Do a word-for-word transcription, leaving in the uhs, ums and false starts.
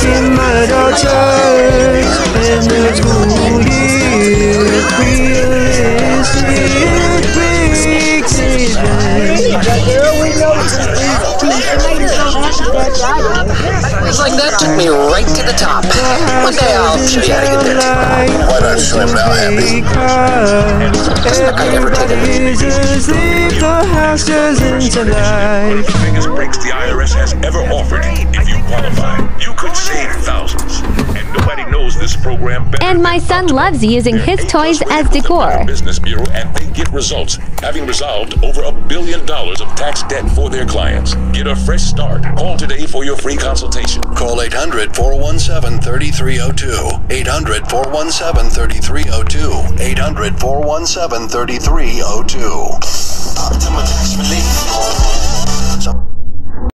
raping murder church in the school year. Realistic It's like that took me right to the top. One day I'll show you how to get there. Why not show him now, Andy? Doesn't look like I ever take a leave the house just into life. The biggest breaks the I R S has ever offered. If you qualify, you could save thousands. And nobody knows this program better. And my son loves using his toys as decor. Business Bureau, and they get results, having resolved over a billion dollars of tax debt for their clients. Get a fresh start. Call today for your free consultation. Call eight hundred, four one seven, three three zero two. eight hundred, four one seven, three three zero two. eight hundred, four one seven, three three zero two. Optima Tax Relief.